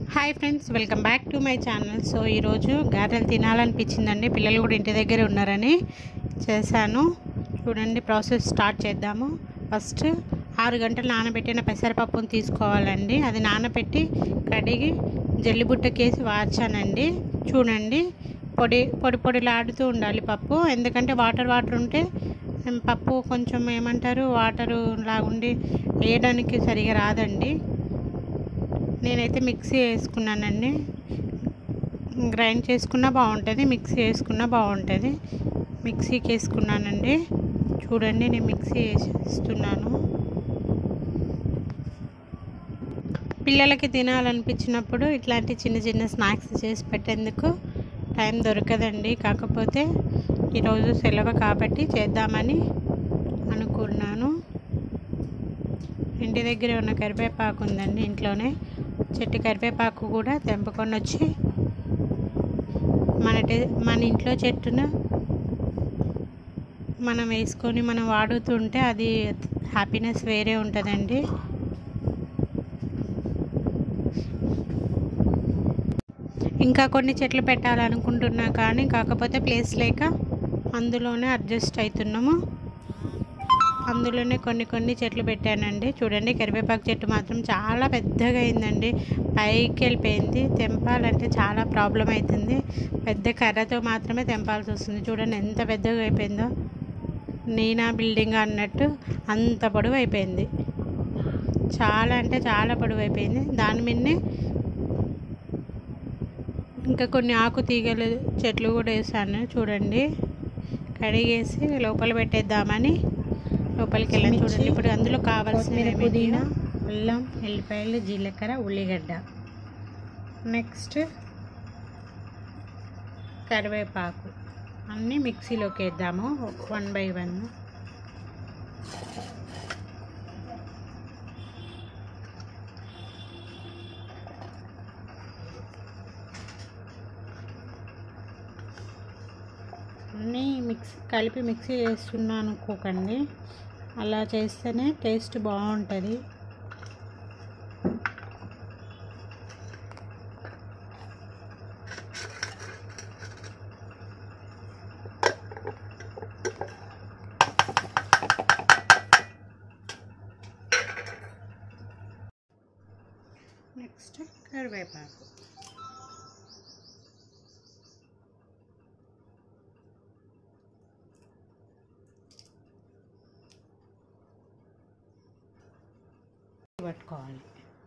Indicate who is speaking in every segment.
Speaker 1: Hi friends, welcome back to my channel. So ఈరోజు గారెలు తినాలనిపించిందండి. పిల్లలు కూడా ఇంటి దగ్గర ఉన్నారని చేశాను. చూడండి, ప్రాసెస్ స్టార్ట్ చేద్దాము. ఫస్ట్ 6 గంటలు నానబెట్టిన పెసరపప్పును తీసుకోవాలండి. అది నానబెట్టి కడిగి జల్లిబుట్టకేసి వార్చానండి. చూడండి, పొడిలాడుతూ ఉండాలి పప్పు. ఎందుకంటే వాటర్ ఉంటే పప్పు కొంచెం వాటరు లాగుండి వేయడానికి సరిగా రాదండి. నేనైతే మిక్సీ వేసుకున్నానండి. గ్రైండ్ చేసుకున్నా బాగుంటుంది, మిక్సీ వేసుకున్నా బాగుంటుంది. మిక్సీకి వేసుకున్నానండి. చూడండి, నేను మిక్సీ వేసేస్తున్నాను. పిల్లలకి తినాలనిపించినప్పుడు ఇట్లాంటి చిన్న చిన్న స్నాక్స్ చేసి పెట్టేందుకు టైం దొరకదండి. కాకపోతే ఈరోజు సెలవు కాబట్టి చేద్దామని అనుకున్నాను. ఇంటి దగ్గర ఉన్న కరివేపాకు ఉందండి, ఇంట్లోనే చెట్టు కరివేపాకు కూడా తెంపుకొని వచ్చి మన ఇంట్లో చెట్టును మనం వేసుకొని మనం వాడుతుంటే అది హ్యాపీనెస్ వేరే ఉంటుందండి. ఇంకా కొన్ని చెట్లు పెట్టాలనుకుంటున్నా కానీ కాకపోతే ప్లేస్ లేక అందులోనే అడ్జస్ట్ అవుతున్నాము. అందులోనే కొన్ని చెట్లు పెట్టానండి. చూడండి, కరివేపాకు చెట్టు మాత్రం చాలా పెద్దగా అయిందండి, పైకి వెళ్ళిపోయింది. తెంపాలంటే చాలా ప్రాబ్లం అవుతుంది. పెద్ద కర్రతో మాత్రమే తెంపాల్సి వస్తుంది. చూడండి ఎంత పెద్దగా అయిపోయిందో, నేనా బిల్డింగ్ అన్నట్టు అంత పొడవు అయిపోయింది. చాలా అంటే చాలా పొడవు అయిపోయింది. దాని మీదనే ఇంకా కొన్ని ఆకు తీగలు చెట్లు కూడా వేసాను. చూడండి, కడిగేసి లోపల పెట్టేద్దామని లోపలికి వెళ్ళాను. చూడండి, ఇప్పుడు అందులో కావాల్సిన పుదీనా, అల్లం, ఎల్లిపాయలు, జీలకర్ర, ఉల్లిగడ్డ, నెక్స్ట్ కరివేపాకు అన్నీ మిక్సీలోకి వేద్దాము 1 by 1. అన్నీ కలిపి మిక్సీ చేస్తున్నాను అనుకోకండి, అలా చేస్తేనే టేస్ట్ బాగుంటుంది. నెక్స్ట్ కరివేపాకు, పట్టుకోవాలి.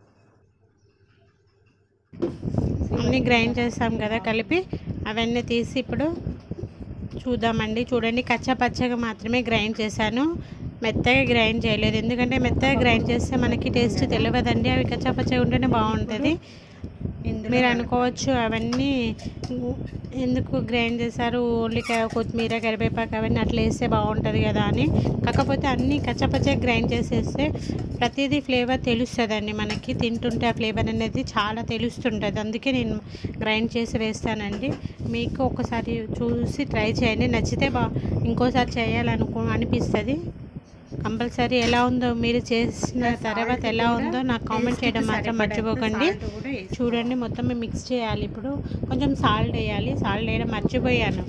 Speaker 1: అన్నీ గ్రైండ్ చేస్తాం కదా కలిపి, అవన్నీ తీసి ఇప్పుడు చూద్దామండి. చూడండి, కచ్చా పచ్చగా మాత్రమే గ్రైండ్ చేశాను, మెత్తగా గ్రైండ్ చేయలేదు. ఎందుకంటే మెత్తగా గ్రైండ్ చేస్తే మనకి టేస్ట్ తెలియదండి. అవి కచ్చా పచ్చగా ఉంటేనే బాగుంటుంది. మీరు అనుకోవచ్చు అవన్నీ ఎందుకు గ్రైండ్ చేశారు, ఓన్లీ కొత్తిమీర, కరివేపాకు అవన్నీ అట్లా వేస్తే బాగుంటుంది కదా అని. కాకపోతే అన్నీ కచ్చపచ్చగా గ్రైండ్ చేసేస్తే ప్రతిదీ ఫ్లేవర్ తెలుస్తుందండి మనకి. తింటుంటే ఆ ఫ్లేవర్ అనేది చాలా తెలుస్తుంటుంది. అందుకే నేను గ్రైండ్ చేసి వేస్తానండి. మీకు ఒకసారి చూసి ట్రై చేయండి, నచ్చితే ఇంకోసారి అనిపిస్తుంది. కంపల్సరీ ఎలా ఉందో, మీరు చేసిన తర్వాత ఎలా ఉందో నాకు కామెంట్ చేయడం మాత్రం మర్చిపోకండి. చూడండి, మొత్తం మిక్స్ చేయాలి. ఇప్పుడు కొంచెం సాల్ట్ వేయాలి. సాల్ట్ వేయడం మర్చిపోయాను.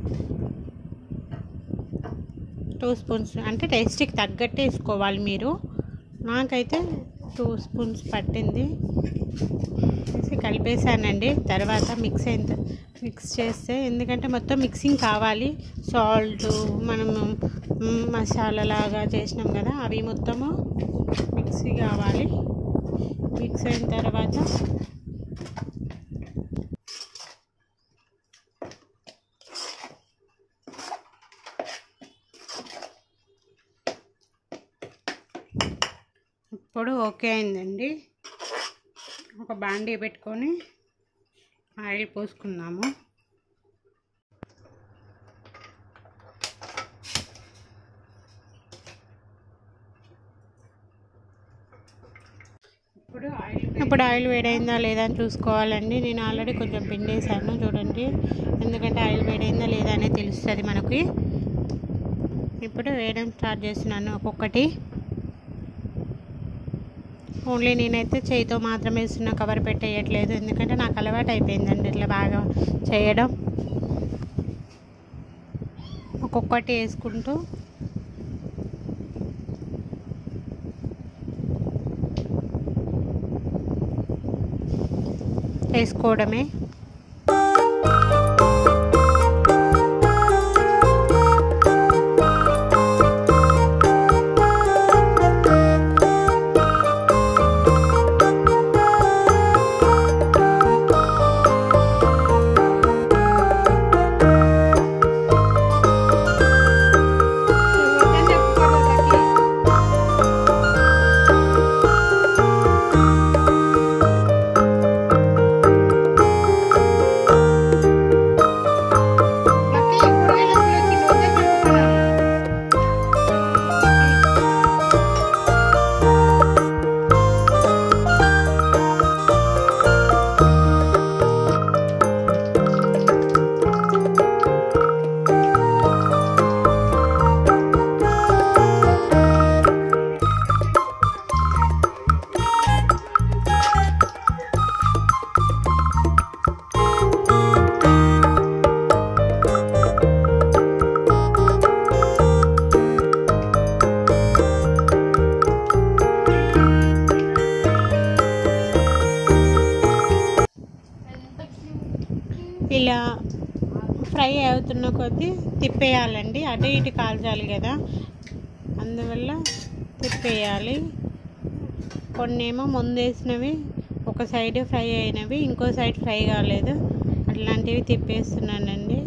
Speaker 1: 2 స్పూన్స్ అంటే టేస్ట్కి తగ్గట్టు వేసుకోవాలి మీరు. నాకైతే 2 స్పూన్స్ పట్టింది. కలిపేసానండి. తర్వాత మిక్స్ చేస్తే, ఎందుకంటే మొత్తం మిక్సింగ్ కావాలి. సాల్ట్ మనం మసాలా లాగా చేసినాం కదా, అవి మొత్తము మిక్సీ కావాలి. మిక్స్ అయిన తర్వాత ఇప్పుడు ఓకే అయిందండి. ఒక బాండీ పెట్టుకొని ఆయిల్ పోసుకుందాము. ఇప్పుడు ఆయిల్ వేడైందా లేదా అని చూసుకోవాలండి. నేను ఆల్రెడీ కొంచెం పిండేసాను. చూడండి, ఎందుకంటే ఆయిల్ వేడైందా లేదా అనేది తెలుస్తుంది మనకి. ఇప్పుడు వేయడం స్టార్ట్ చేస్తున్నాను ఒక్కొక్కటి. ఓన్లీ నేనైతే చేయితో మాత్రమే వేస్తున్నా, కవర్ పెట్టేయట్లేదు. ఎందుకంటే నాకు అలవాటు అయిపోయిందండి ఇట్లా బాగా చేయడం. ఒక్కొక్కటి వేసుకుంటూ వేసుకోవడమే. ఇలా ఫ్రై అవుతున్న కొద్దీ తిప్పేయాలండి. అటు ఇటు కాల్చాలి కదా, అందువల్ల తిప్పేయాలి. కొన్నేమో ముందేసినవి ఒక సైడ్ ఫ్రై అయినవి ఇంకో సైడ్ ఫ్రై కాలేదు, అట్లాంటివి తిప్పేస్తున్నానండి.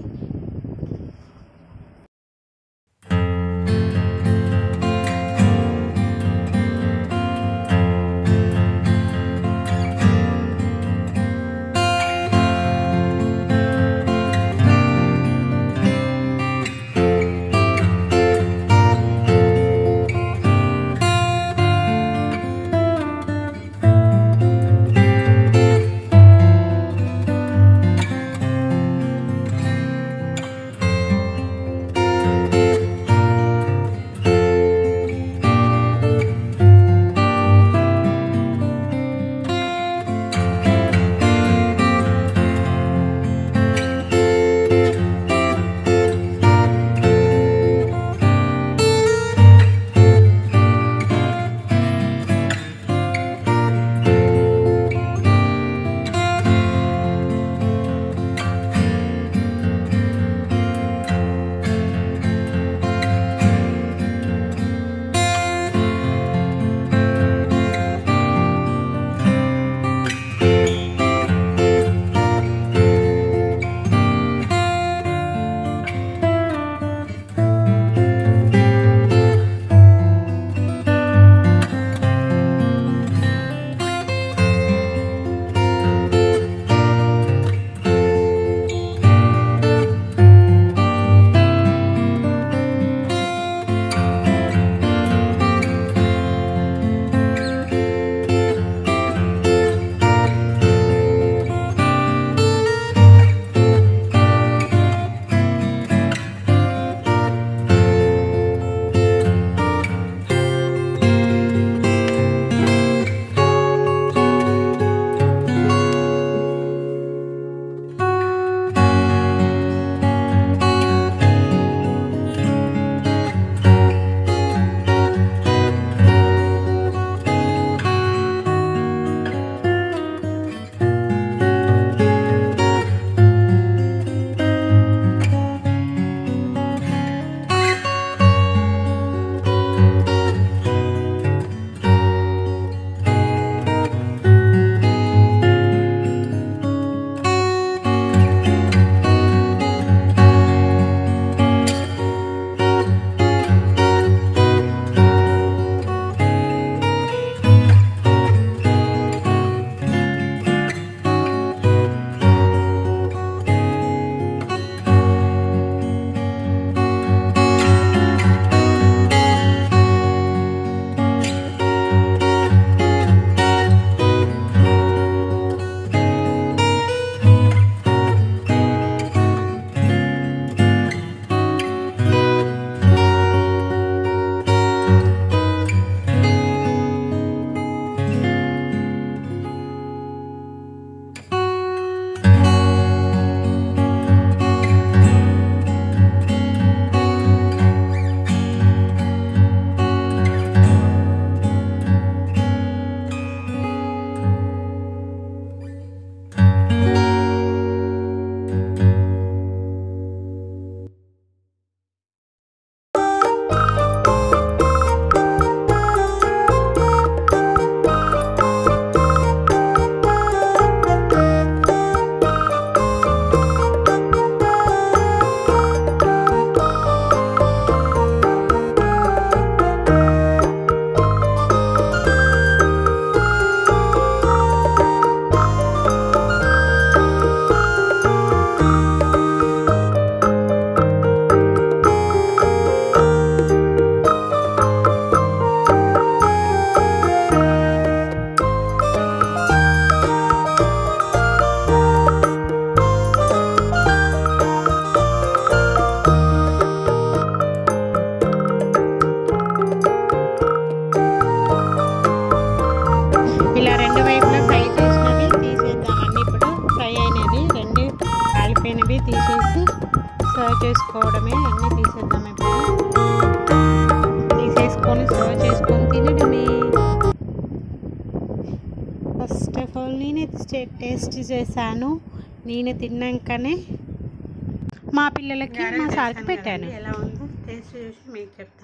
Speaker 1: టేస్ట్ చేశాను. నేను తిన్నాకనే మా పిల్లలకి మా సార్కి పెట్టాను. ఎలా ఉందో టేస్ట్ చూసి మీకు చెప్తా.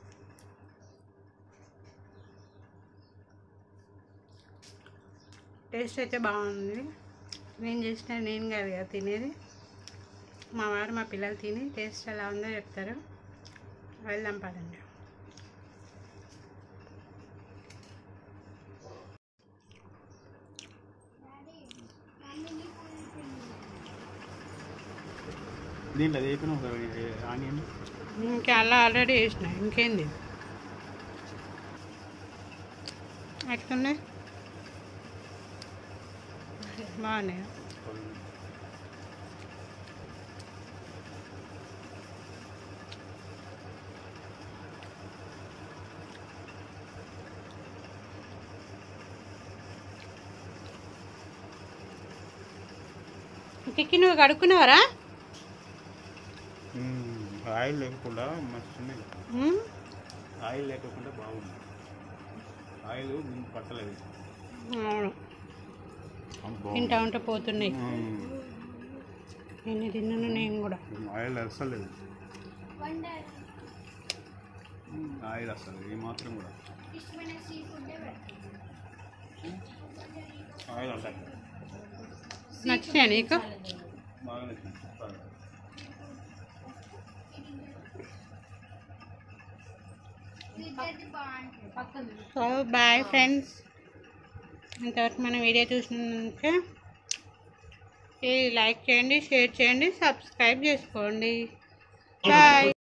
Speaker 1: టేస్ట్ అయితే బాగుంది. నేను చేసిన నేను కాదు కదా తినేది, మా వారు మా పిల్లలు తిని టేస్ట్ ఎలా ఉందో చెప్తారు. వెళ్దాం పదండి. ఇంకా అలా ఆల్రెడీ వేసిన, ఇంకేంది ఎట్లున్నాయి? బాగున్నాయి. కిక్కి నువ్వు కడుక్కున్నావరా?
Speaker 2: ఆయిల్ లేకుండా మస్తు, ఆయిల్ లేకుండా బాగుంది. ఆయిల్ పట్టలేదు.
Speaker 1: అవును, తింటా ఉంటే పోతున్నాయి. ఎన్ని తిన్నాను నేను కూడా.
Speaker 2: ఆయిల్ అసలేదు, ఆయిల్ అసలు ఏమాత్రం కూడా ఆయిల్ అసలు.
Speaker 1: నచ్చినా నీకు?
Speaker 2: బాగా నచ్చింది.
Speaker 1: సో బాయ్ ఫ్రెండ్స్, ఇంతవరకు మన వీడియో చూసినందుకే లైక్ చేయండి, షేర్ చేయండి, సబ్స్క్రైబ్ చేసుకోండి. బాయ్.